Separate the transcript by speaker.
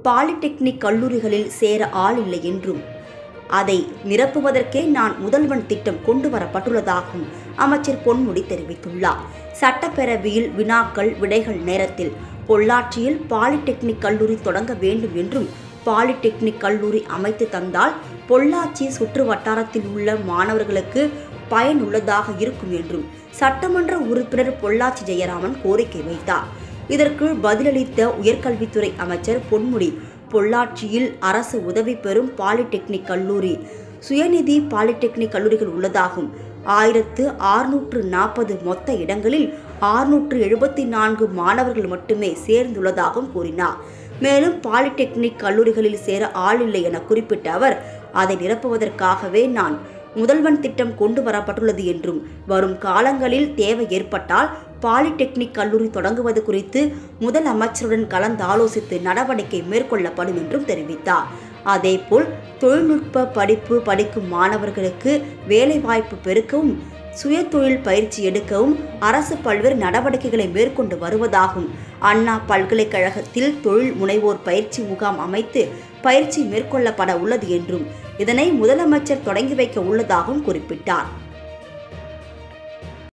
Speaker 1: Polytechnic கல்லூரிகளில் சேர ஆள் இல்லை என்றும் அதை நிரப்புவதற்கே நான் முதல்வன் திட்டம் கொண்டு வரப்பட்டுள்ளதாகவும் அமைச்சர் பொன்முடி தெரிவித்துள்ளார். சட்டப்பேரவையில் வினாக்கள் விடைகள் நேரத்தில் பொள்ளாச்சியில் பாலிடெக்னிக் கல்லூரி தொடங்க வேண்டும் என்றும் பாலிடெக்னிக் கல்லூரி அமைத்து தந்தால் பொள்ளாச்சி சுற்று வட்டாரத்தில் உள்ள மாணவர்களுக்கு பயனுள்ளதாக இருக்கும் என்றும் சட்டமன்ற உறுப்பினர் பொள்ளாச்சி ஜெயராமன் கோரிக்கை வைத்தார். இதற்கு பதிலளித்த உயர்கல்வித்துறை அமைச்சர் பொன்முடி, பொள்ளாச்சியில் அரசு உதவி பெறும் பாலிடெக்னிக் கல்லூரி, சுயநிதி பாலிடெக்னிக் கல்லூரிகள் உள்ளதாகும். 1640 மொத்த இடங்களில் 674 மாணவர்கள் மட்டுமே சேர்ந்துள்ளதாகவும் கூறினார். மேலும் பாலிடெக்னிக் கல்லூரிகளில் சேர ஆள் இல்லை என குறிப்பிட்ட அவர், அதை நிரப்புவதற்காகவே நான் முதல்வன் திட்டம் கொண்டு வரப்பட்டுள்ளது என்றும் வரும் காலங்களில் தேவை ஏற்பட்டால் பாலிடெக்னிக் கல்லூரி தொடங்குவது குறித்து முதலமைச்சருடன் கலந்தாலோசித்து நடவடிக்கை மேற்கொள்ளப்படும் என்றும் தெரிவித்தார். அதேபோல் தொழில்நுட்ப படிப்பு படிக்கும் மாணவர்களுக்கு வேலைவாய்ப்பு பெருக்கவும் சுயதொழில் பயிற்சி எடுக்கவும் அரசு பல்வேறு நடவடிக்கைகளை மேற்கொண்டு வருவதாகவும், அண்ணா பல்கலைக்கழகத்தில் தொழில் முனைவோர் பயிற்சி முகாம் அமைத்து பயிற்சி மேற்கொள்ளப்பட உள்ளது என்றும் இதனை முதலமைச்சர் தொடங்கி வைக்க உள்ளதாகவும் குறிப்பிட்டார்.